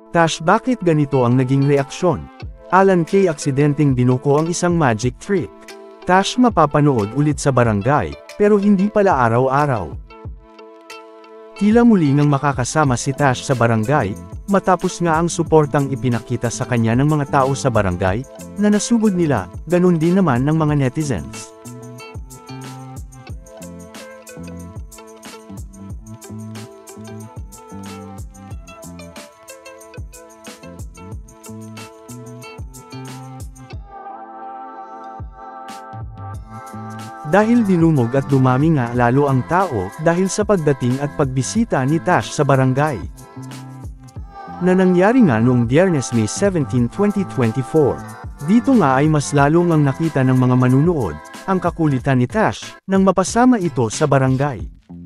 Tash, bakit ganito ang naging reaksyon? Alan Kay aksidenteng binuko ang isang magic trick. Tash, mapapanood ulit sa barangay, pero hindi pala araw-araw. Tila muli nang makakasama si Tash sa barangay, matapos nga ang suportang ipinakita sa kanya ng mga tao sa barangay, na nasugod nila, ganun din naman ng mga netizens. Dahil dinumog at dumami nga lalo ang tao dahil sa pagdating at pagbisita ni Tash sa barangay. Na nangyari nga noong Biyernes, May 17, 2024. Dito nga ay mas lalo ngang nakita ng mga manunood ang kakulitan ni Tash nang mapasama ito sa barangay.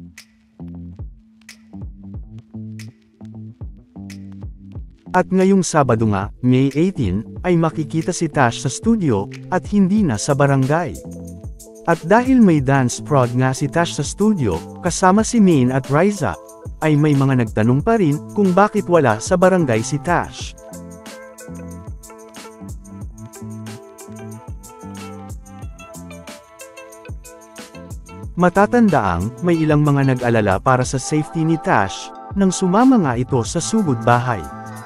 At ngayong Sabado nga, May 18, ay makikita si Tash sa studio at hindi na sa barangay. At dahil may dance prod nga si Tash sa studio, kasama si Maine at Riza, ay may mga nagtanong pa rin kung bakit wala sa barangay si Tash. Matatandaang may ilang mga nag-alala para sa safety ni Tash nang sumama nga ito sa sugod bahay.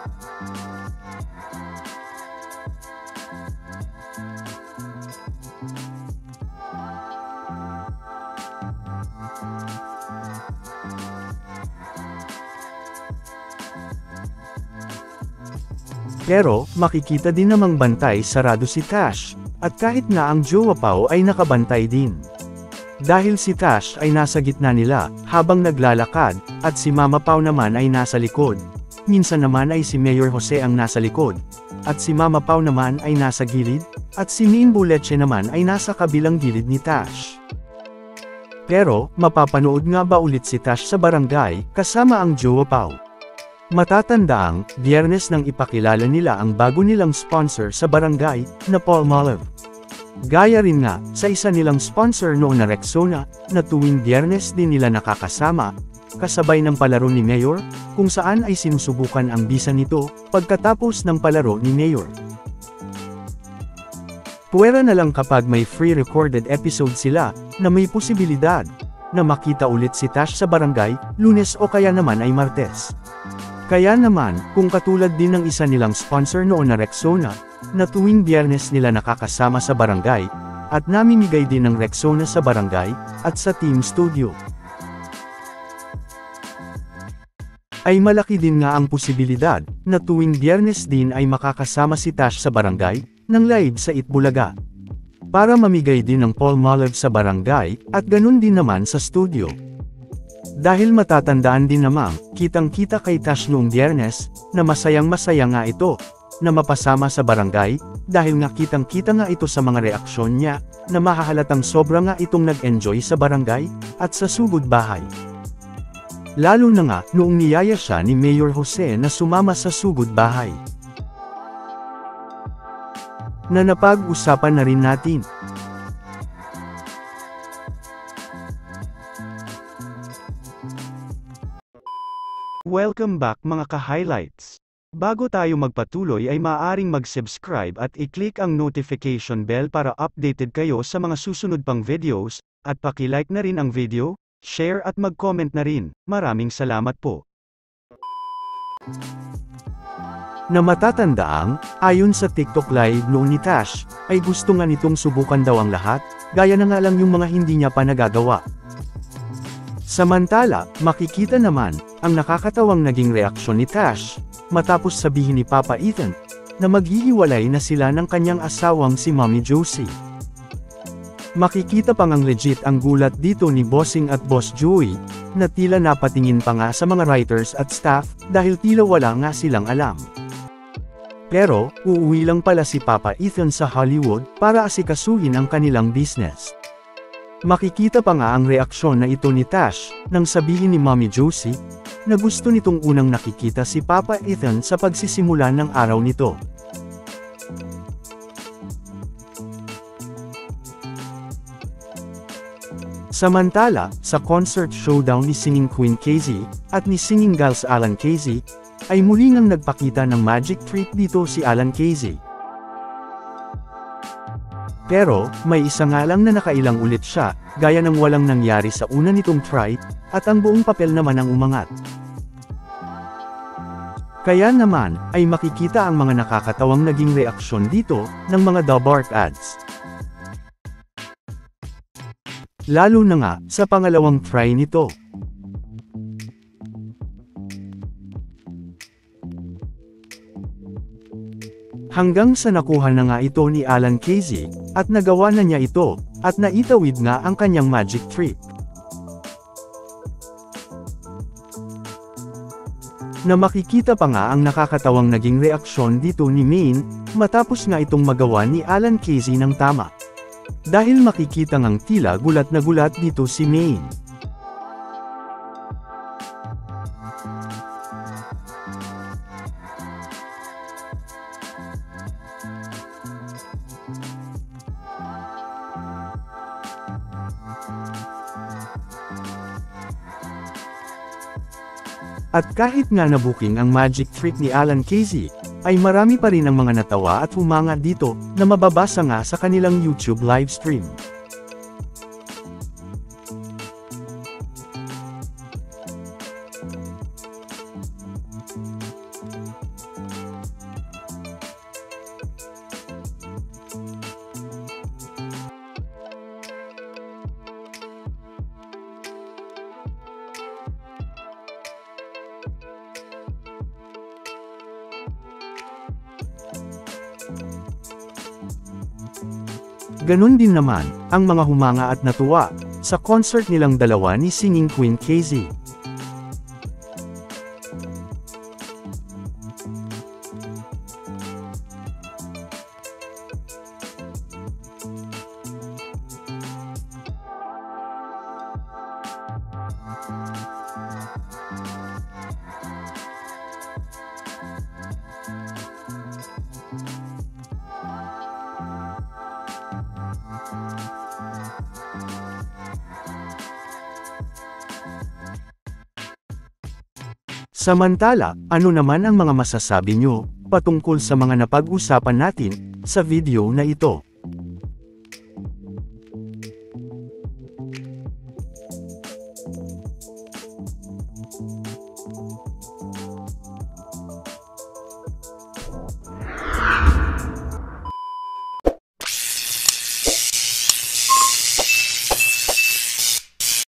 Pero, makikita din namang bantay sarado si Tash, at kahit nga ang jowa Pao ay nakabantay din. Dahil si Tash ay nasa gitna nila, habang naglalakad, at si Mama Pao naman ay nasa likod. Minsan naman ay si Mayor Jose ang nasa likod, at si Mama Pao naman ay nasa gilid, at si Maine Boleche naman ay nasa kabilang gilid ni Tash. Pero, mapapanood nga ba ulit si Tash sa barangay, kasama ang jowa Pao? Matatandaang, Biyernes nang ipakilala nila ang bago nilang sponsor sa barangay, na Palmolive. Gaya rin nga, sa isa nilang sponsor noon na Rexona, na tuwing Biyernes din nila nakakasama, kasabay ng palaro ni Mayor, kung saan ay sinusubukan ang bisa nito, pagkatapos ng palaro ni Mayor. Puwera na lang kapag may free recorded episode sila, na may posibilidad, na makita ulit si Tash sa barangay, Lunes o kaya naman ay Martes. Kaya naman, kung katulad din ng isa nilang sponsor noon na Rexona, na tuwing Biyernes nila nakakasama sa barangay, at namimigay din ng Rexona sa barangay, at sa team studio, ay malaki din nga ang posibilidad, na tuwing Biyernes din ay makakasama si Tash sa barangay, ng live sa Itbulaga. Para mamigay din ng Palmolive sa barangay, at ganun din naman sa studio. Dahil matatandaan din namang, kitang-kita kay Tash noong Biyernes, na masayang-masaya nga ito, na mapasama sa barangay, dahil nga kitang-kita nga ito sa mga reaksyon niya, na mahahalatang sobra nga itong nag-enjoy sa barangay, at sa sugod bahay. Lalo na nga, noong niyaya siya ni Mayor Jose na sumama sa sugod bahay. Na napag-usapan na rin natin. Welcome back mga ka-highlights. Bago tayo magpatuloy ay maaaring mag-subscribe at i-click ang notification bell para updated kayo sa mga susunod pang videos, at paki-like na rin ang video, share at mag-comment na rin. Maraming salamat po. Na matatandaang, ayon sa TikTok live noon ni Tash, ay gusto nga nitong subukan daw ang lahat, gaya na nga lang yung mga hindi niya pa nagagawa. Samantala, makikita naman, ang nakakatawang naging reaksyon ni Tash, matapos sabihin ni Papa Ethan, na maghihiwalay na sila ng kanyang asawang si Mommy Josie. Makikita pang ang legit ang gulat dito ni Bossing at Boss Joey, na tila napatingin pa nga sa mga writers at staff, dahil tila wala nga silang alam. Pero, uuwi lang pala si Papa Ethan sa Hollywood, para asikasuhin ang kanilang business. Makikita pa nga ang reaksyon na ito ni Tash, nang sabihin ni Mommy Josie, na gusto nitong unang nakikita si Papa Ethan sa pagsisimula ng araw nito. Samantala, sa concert showdown ni Singing Queen Casey, at ni Singing Gals Alan Casey, ay muli ngang nagpakita ng magic trick dito si Alan Casey. Pero, may isa nga lang na nakailang ulit siya, gaya ng walang nangyari sa una nitong try, at ang buong papel naman ang umangat. Kaya naman, ay makikita ang mga nakakatawang naging reaksyon dito, ng mga The Bark ads. Lalo na nga, sa pangalawang try nito. Hanggang sa nakuha na nga ito ni Alan Casey, at nagawa na niya ito, at naitawid nga ang kanyang magic trick. Na makikita pa nga ang nakakatawang naging reaksyon dito ni Maine, matapos nga itong magawa ni Alan Casey ng tama. Dahil makikita ngang tila gulat na gulat dito si Maine. At kahit nga nabuking ang magic trick ni Alan Casey, ay marami pa rin ang mga natawa at humanga dito, na mababasa nga sa kanilang YouTube livestream. Ganon din naman, ang mga humanga at natuwa, sa concert nilang dalawa ni Singing Queen Casey. Samantala, ano naman ang mga masasabi nyo, patungkol sa mga napag-usapan natin, sa video na ito?